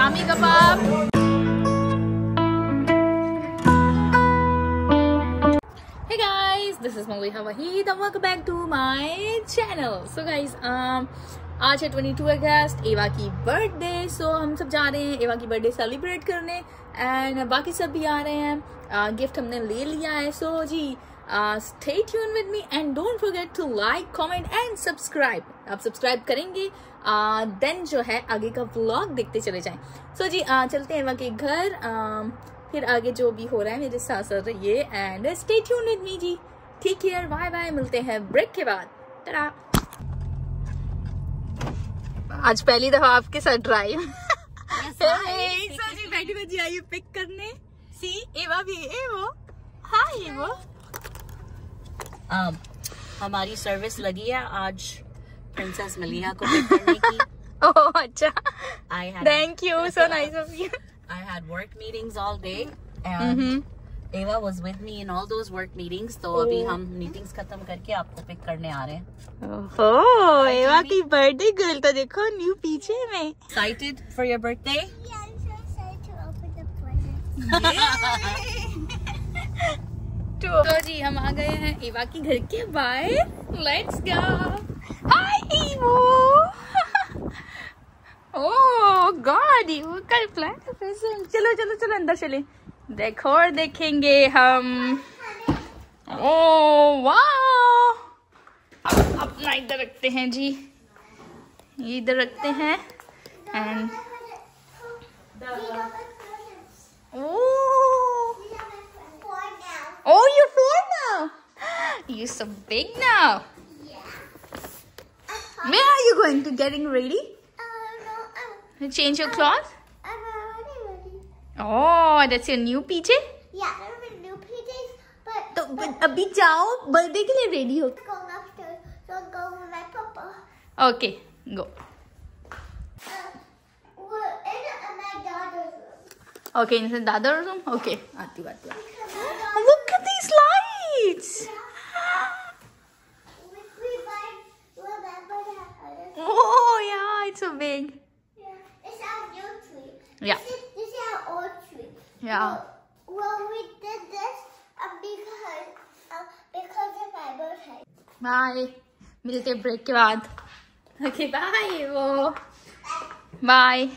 Shami kebab. Hey guys, this is Maliha Waheed and welcome back to my channel. So guys, आज है 22 अगस्त, एवा की birthday. सो हम सब जा रहे हैं एवा की बर्थडे सेलिब्रेट करने एंड बाकी सब भी आ रहे हैं। गिफ्ट हमने ले लिया है। So ji stay tune with me and don't forget to like, comment and subscribe. आप सब्सक्राइब करेंगे देन जो है आगे का व्लॉग देखते चले जाएं। सो जी चलते हैं एवा के घर। फिर आगे जो भी हो रहा है मेरे साथ साथ रहिए and stay tune with me ji. ठीक है, बाय बाय, मिलते हैं ब्रेक के बाद। टाटा। आज पहली दफा आपके साथ ड्राइव। जी बैठी बजी आई पिक करने। सी एवा भी एवो। हाय एवो। हमारी सर्विस लगी है आज प्रिंसेस मलिहा को पिक करने की। ओह अच्छा, thank you, so nice of you. I had work meetings all day and Eva was with me in all those work meetings. तो अभी हम मीटिंग्स खत्म करके आपको पिक करने आ रहे हैं। ओह एवा की बर्थडे गर्ल तो देखो न्यू पीछे में। Excited for your birthday? Yeah, I'm so excited to open the presents. तो जी हम आ गए हैं एवा की घर के बाहर। Let's go. Hi Evo. Oh god, Evo का प्रेजेंट। चलो चलो चलो अंदर चले, देखो और देखेंगे हम। ओह वाह, अपना इधर रखते हैं जी, ये इधर रखते हैं and oh, you're 4 now. You're so big now. Where are you going to? Getting ready? No, Change your clothes? I'm already ready. Oh, that's your new PJ? Yeah, I'm in new PJs, but तो अभी जाओ birthday के लिए ready हो। I'm going upstairs, so I'll go with my papa. Okay, go. We're in my daughter's room. Okay, in the Dadar room. Okay, आती हूँ। Because my daughter, Look at these lights. we remember that. Oh yeah, it's so big. Yeah, it's our new tree. Yeah. This is our old tree. Yeah. Well, we did this because of my birthday. Bye. मिलते हैं break के बाद। Okay, bye वो। Bye.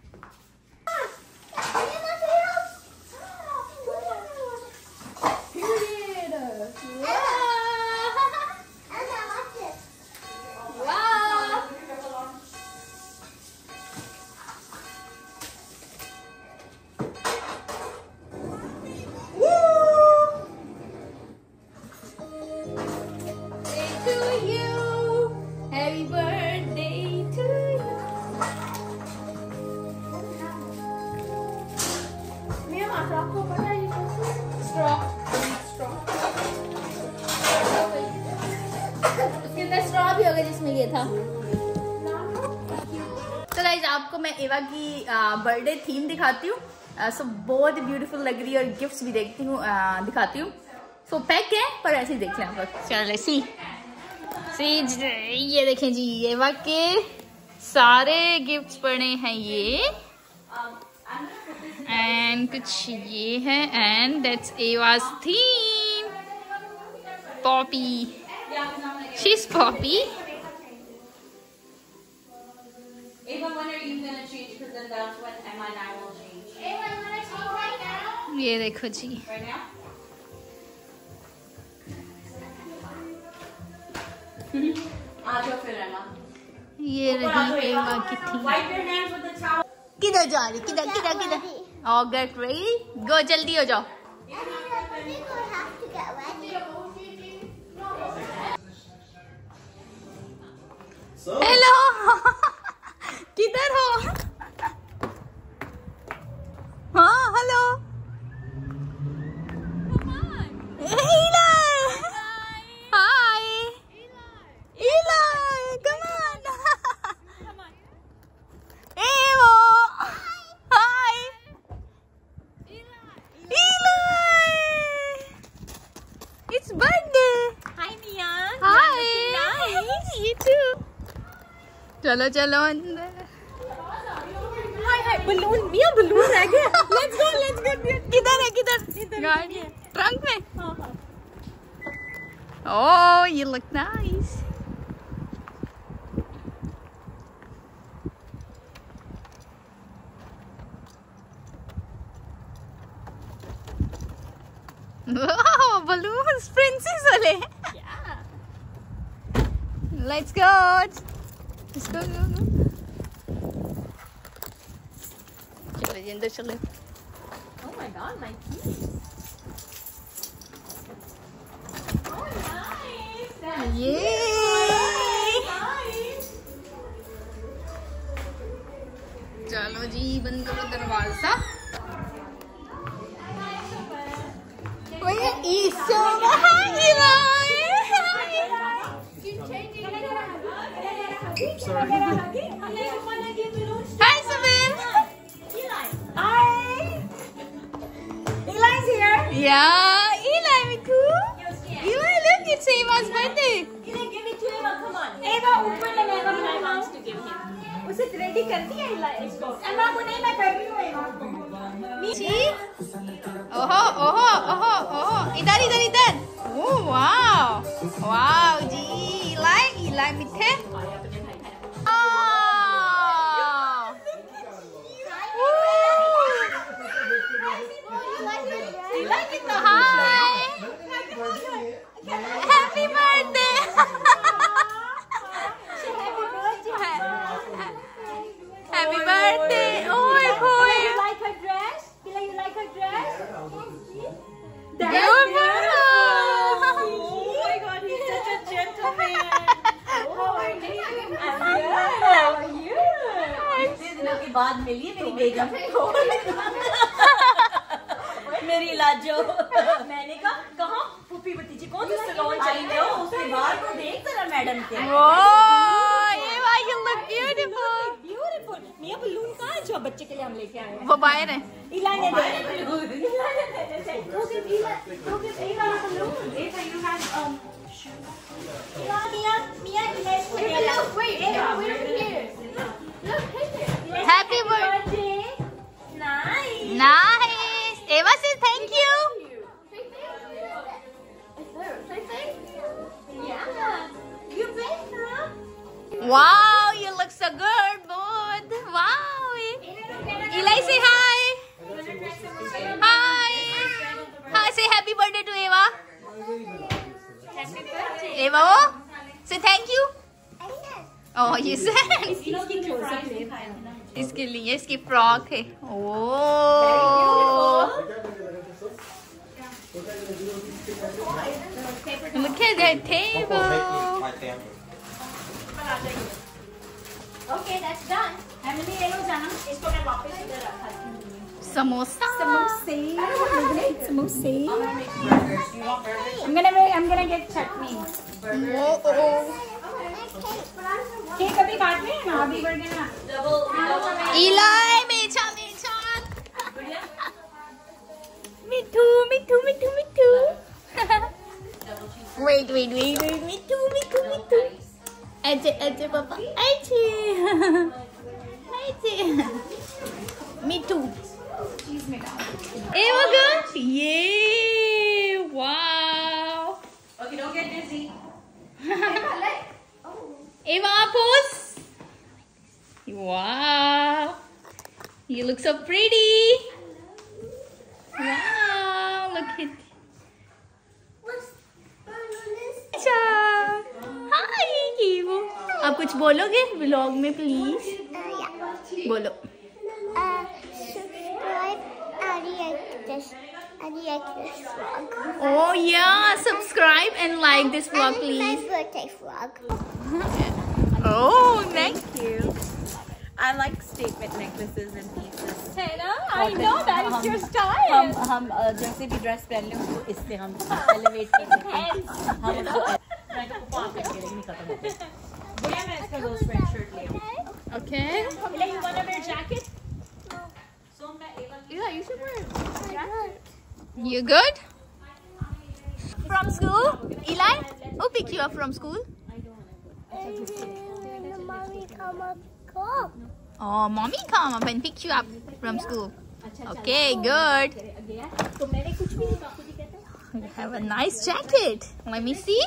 जिसमें ये था। तो guys आपको मैं एवा की बर्थडे थीम दिखाती हूँ। सो बहुत ब्यूटीफुल लग रही है और गिफ्ट्स भी देखती हूँ, दिखाती हूँ। सो पैक है पर ऐसे ही देख लें आप लोग। चलो सी ये देखें जी, एवा के सारे गिफ्ट्स पड़े हैं ये एंड कुछ ये है and that's Eva's theme. Poppy, she's Poppy. Eva, when are you gonna change? Because then that's when Emma and I will change. Ava, you want to change right now? ये देखो जी, Right now? आ जाओ फिर Emma. ये रही Eva की theme. Wipe your hands with the towel. किधर जा रही, किधर किधर किधर? Oh, get ready, go, जल्दी हो जाओ। Everybody will have to get ready. Hello किधर हो? हाँ hello. Hi Eli, come on. Evo. Hi. Eli. It's birthday. Hi, Mia. Hi. You too. चलो चलो अंदर। हाय हाय बलून मिया बलून रह गया लेट्स गो किधर है गाड़ी ट्रंक में oh you look nice wow balloons princess wale yeah let's go चलो जी अंदर चले oh my god my keys oh nice चलो जी बंद करो दरवाजा Hi, Sabine. Hi. Eli's here. Yeah, Eli, Miku. Eli, look, it's Eva's birthday. Eli, give it to Eva. Come on. Eva, ऊपर लगा Eva wants to give him. उसे ready कर दिया Eli इसको. Emma को नहीं मैं कर रही हूँ Eva को. See? ओहो ओहो ओहो ओहो इधर इधर इधर ओह वाव वाव जी Eli मिठे हैप्पी बर्थडे हैप्पी बर्थडे ओए होए You like her dress? Eli, you like her dress? beautiful Oh my God, he's such a gentleman. How are you? I'm good. How are you? इतने दिनों के बाद मिली मेरी बेगम मेरी लाजो मैंने कहा पुप्पी भतीजी कौन सी सलोन चली गई उसके बाहर को देख जरा मैडम के oh Eva you look beautiful Beautiful. Mia balloon कहाँ है जो बच्चे के लिए हम लेके आए हैं? वो बाहर है Eli ने दे Go give Eva a balloon. Eva, you have Mia, let's put it up. Wait, Eva, we're here. Look, here. Happy birthday. Nice. Nice. Eva says thank you. Yeah. You welcome. Wow, you look so good, bud. Wow. Eli, say hi. Hi. Hi, say happy birthday to Eva. Happy birthday. Eva, say thank you. Oh, you said. इसके लिए इसकी frock है ओह look at that table Okay, that's done. Emily, ले लो जाना. इसको मैं वापस इधर रखा दूँ. samosa Samosa. I'm gonna get chutney. Cake अभी काट रहे हैं ना अभी बर्थडे ना. Eli मीठा मिठू wait मिठू ऐसे पापा ऐसे मिठू Eva good yeah wow okay don't get dizzy Eva pose wow you look so pretty wow look at अच्छा हाय कीवो आप कुछ बोलोगे व्लॉग में प्लीज बोलो Subscribe and like this vlog. oh yeah subscribe and like this vlog please My birthday vlog. oh thank you I like statement necklaces and pieces Hannah, I know that is your style. हम जैसे भी dress पहन लें तो इससे हम elevate कर सकते हैं हम उसको मैं तो पास करके नहीं खत्म होते बुढ़िया मैं इसका दो स्वेटशर्ट ले आऊं okay Eli, you wanna wear jacket? सो मैं एवा yeah you should wear jacket you good from school Eli who pick you up from school Mommy, come up, go. Oh, mommy come up and pick you up from school. Okay, good. तो मैंने कुछ भी नहीं बापू जी कहते हैं You have a nice jacket. Let me see.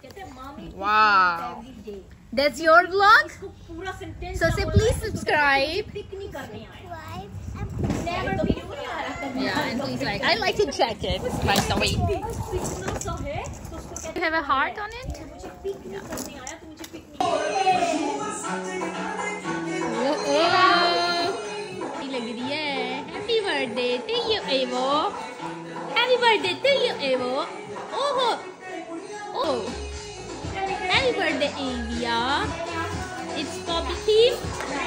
Wow. That's your vlog? पूरा sentence So say please subscribe. Pick नहीं करने आए नेवर पिक नहीं आ रहा Yeah, and please like. I like your jacket, by the way. पिकना सा है तो उसको कहते You have a heart on it? हैं मुझे पिक नहीं करने आया तो मुझे पिक नहीं लग रही है. Happy birthday to you, Evo. Happy birthday to you, Evo. Oh. Happy birthday, Avia. It's Poppy theme.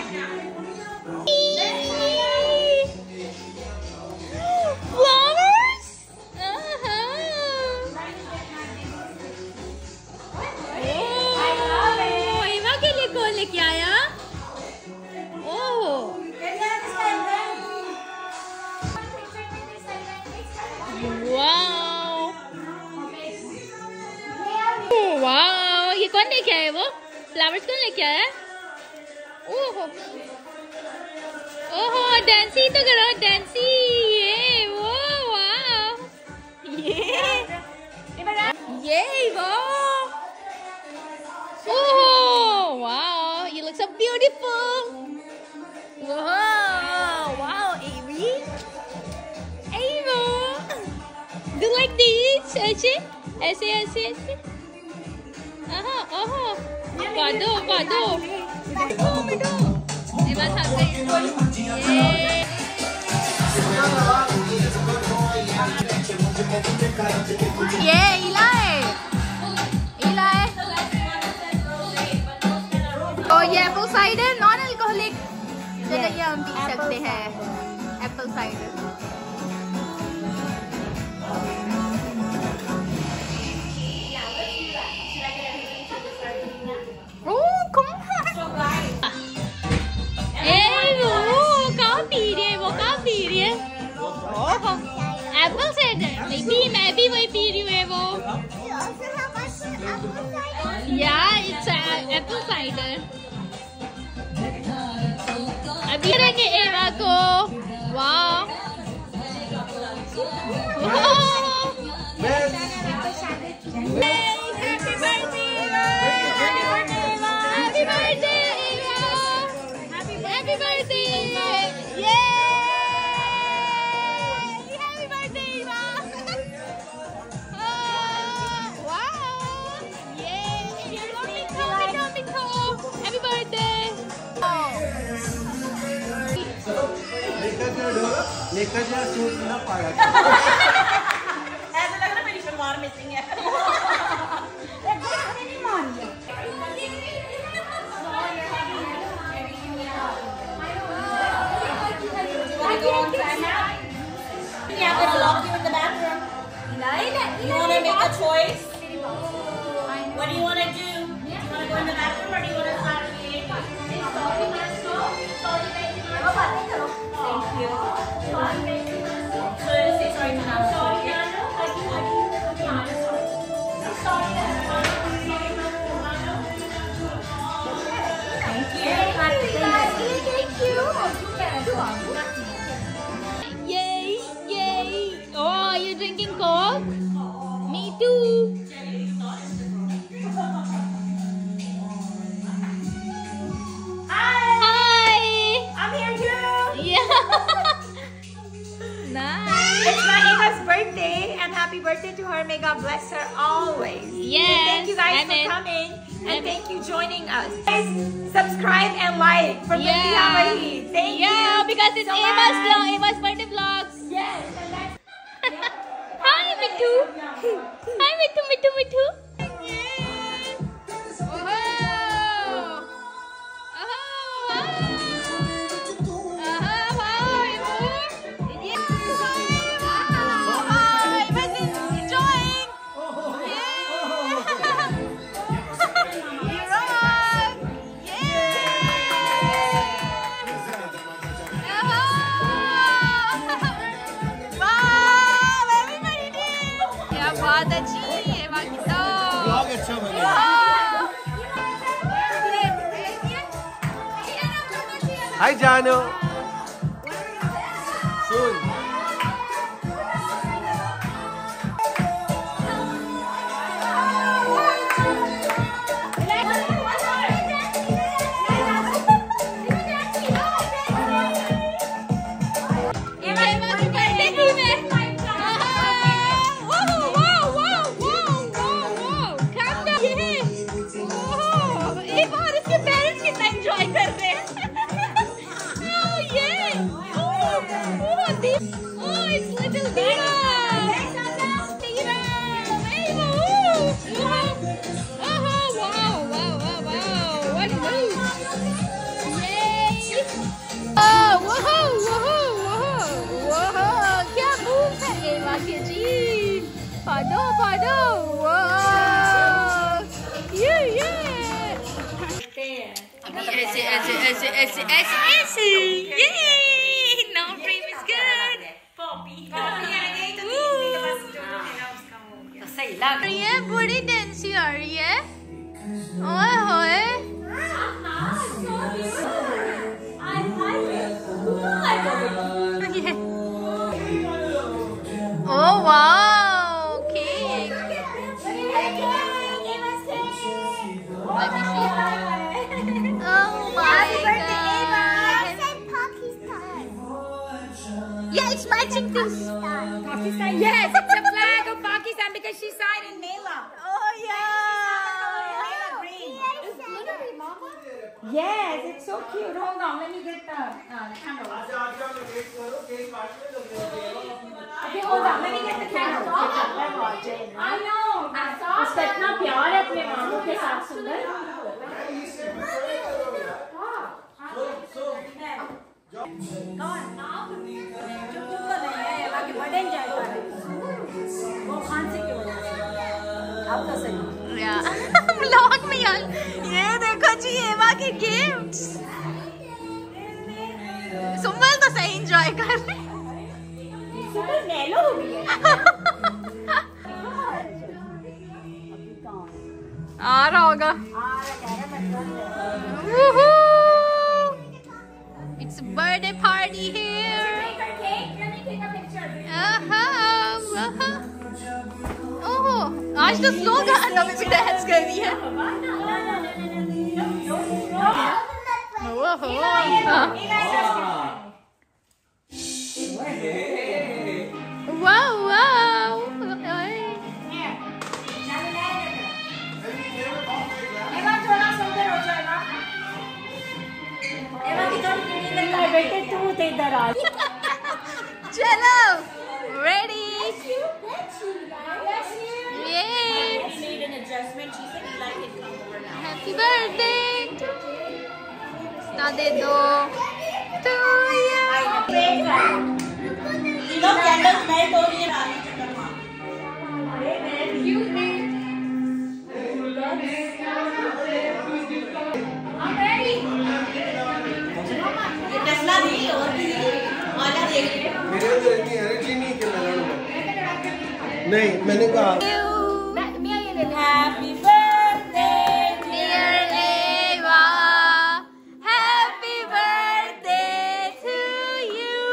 Flowers. Eva के लिए कौन लेके आया? Oh. Wow. Wow. ये कौन लेके आया वो? फ्लावर्स कौन लेके आया? ओहो. ओहो, डांसी तो करो, डांसी. ये वो वाव. ये वो. Oh wow, you look so beautiful. Wow, wow, Avery. Ava. Do you like this? ऐसे ऐसे ऐसे ऐसे. पादो पादो. Eva थक गई. ये Eli. तो ये एप्पल साइडर नॉन अल्कोहलिक चलिए हम पी सकते हैं एप्पल साइडर. कहाँ पी रही है वो? कहाँ पी रही है? Apple cider. मैं भी वही पी रही हूँ है वो. Yeah, it's apple cider. अभी रहेंगे एवा को. वाह. Happy birthday, Eva. Happy birthday, Eva. Happy birthday. Yay! Happy birthday, Eva. Happy birthday! लेकर जा सूट ना पाया. ऐसा लग रहा है मेरी सलवार मिसिंग है. नहीं मारी I'm gonna lock you in the bathroom. You want to make a choice? What do you want to do? Do you want to go in the bathroom or do you want to start eating? Thank you. So say sorry to Nana. Sorry, Nana. Yay! Yay! Oh, you're drinking Coke? Me too. Hi! I'm here too. Yeah. Nice. It's my Eva's birthday and happy birthday to her. May God bless her always. Yes. Thank you guys Amen. for coming and Amen. thank you joining us. Guys, subscribe and like for Mindy Havahi. Thank you. Yeah, because it's so Eva's much. vlog, Eva's birthday vlogs. Yes. And that's, Hi, Mittu. Hi, Mittu, Mittu, Mittu. बहुत अच्छी है बाकी तो Hi, Jano. Soon. ऐसे now frame is good. सही लग रही है, बड़ी डेंसी आ रही है। ओए होए oh wow cake. Let me see. Oh my god. Yeah, it's matching to Pakistan. Yes, it's a flag of Pakistan because she signed in Mela. Oh yeah. Yes, it's so cute. Hold on, let me get the candle. Okay, hold on, let me get the candle. I know. उसका इतना प्यार है अपने मामू के साथ सुंदर। Vlog में यार ये देखो जी एवा के गिफ्ट्स। सुमल तो सही एंजॉय कर रही आ रहा होगा। It's a birthday party here. ओह आज तो स्लो गाना में भी डांस कर रही है। वाओ वाओ बेटे तू इधर आ। चलो रेडी। हैप्पी बर्थडे ना दे दो to you। कैंडल्स मेल्ट हो रही है। नहीं मैंने कहा Happy birthday dear Eva, happy birthday to you,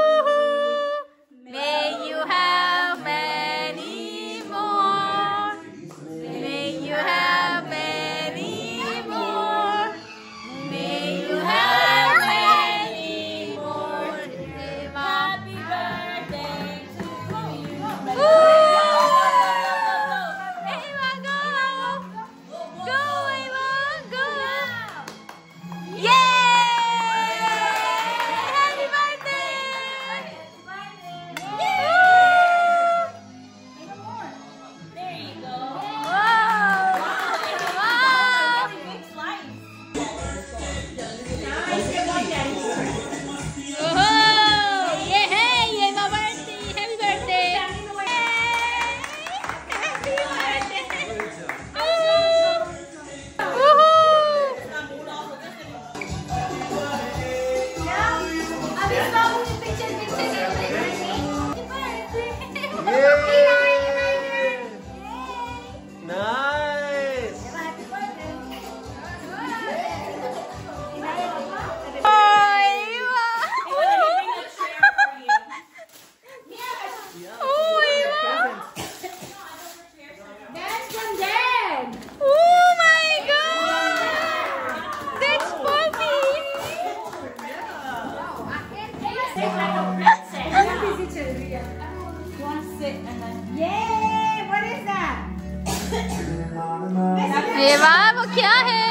may you have many more, may you have many more, may you have many more, Eva. Happy birthday to you. Eva, go! sit like a princess. One sit and then. Yay! What is that? एवा वो क्या है?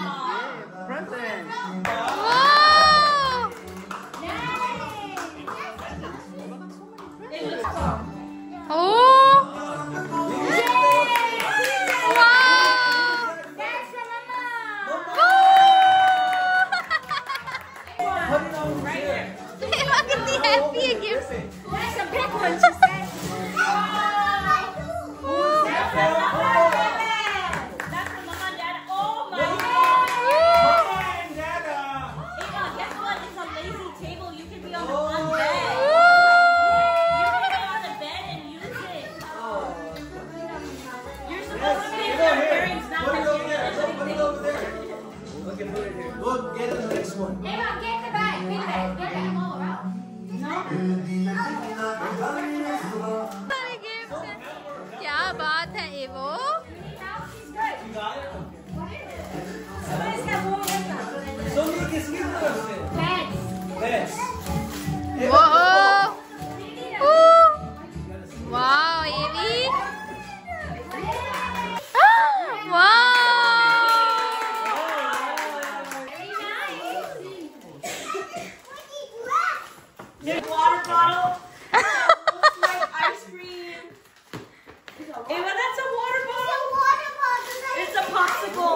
Go get the next one. क्या बात है एवो? किसकी तरफ से? वाह Evie, Water bottle. Like ice cream. Ava, that's a water bottle. It's a popsicle.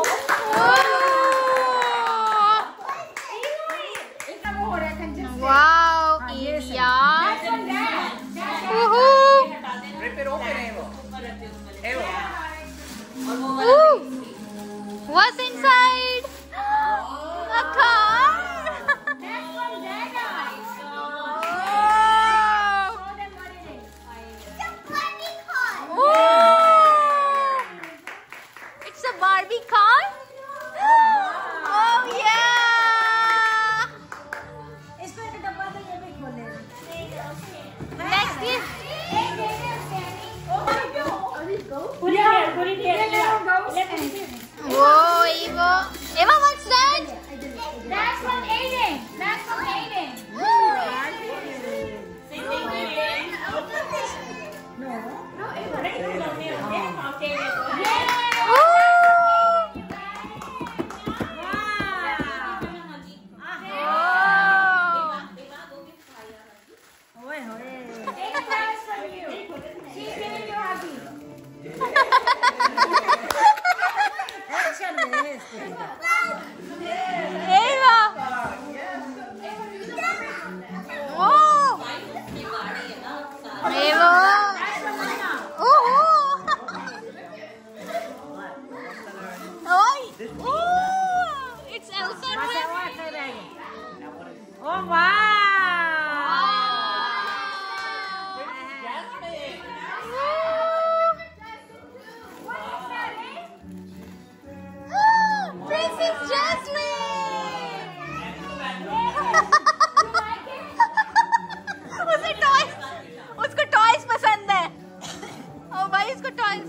wow Evia, Rip it open, Ava. Ava. what's inside? A car. It's a Barbie car. Oh yeah. Next is Put it here. Put it here. whoa Eva. Eva, what's that? That's from Aiden. That's from Aiden. It's Elsa. Oh wow! Princess Jasmine. उसे toys, उसको toys पसंद है। ओ भाई उसको toys.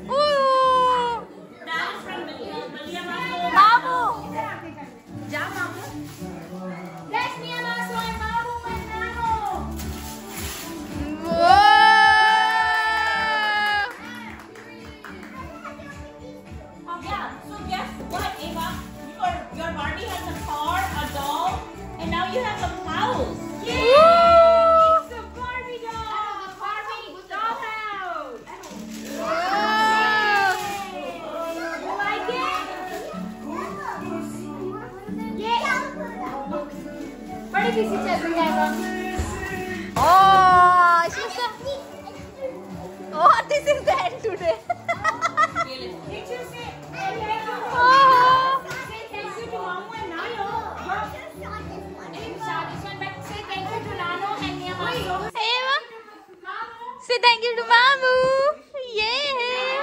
मामू, जा मामू। Let's me and also and Mamu and Nano. Yeah. So guess what, Ava? Your Barbie has a car, a doll, and now you have a house. Yay! It's a Barbie doll. Barbie dollhouse. You like it? Yeah. Bड़ी किसी चल रही है Ava. oh, she's a, oh, this is the end today. Did you say say thank you to Mamu and Nano? Say thank you to Nano and Niyama. Eva, Mamu. say thank you to Mamu. Yeah.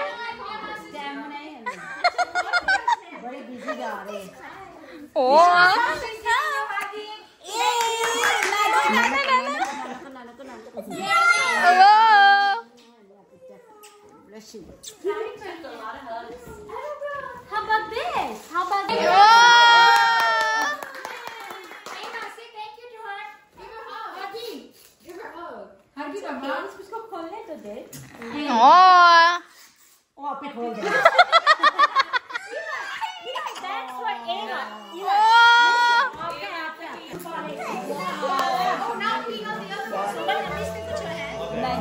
बड़ी busy जा रही है। Oh. Bless you. How about this? How about this? Oh. Say thank you to her. Give her a hug. उसको खोलने तो दे। Oh, आप ही खोल दे। That's for Ava. Oh, now we know the other one. So let me put your hand.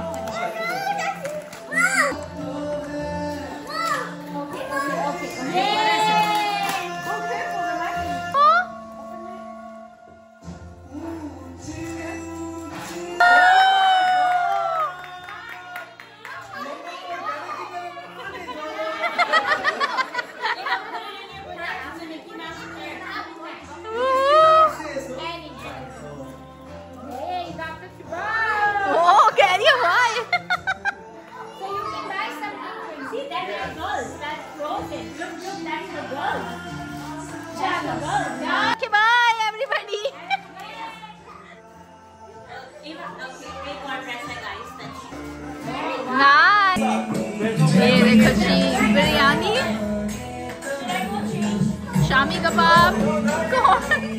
oh, carry a ball. So you can buy something. See, that's the girl. That's frozen. Look, that's the girl. That's the girl. Yeah. Okay, bye everybody. Make one dress like ice. Nice. ये देखो जी बिरयानी, शामी कबाब, कौन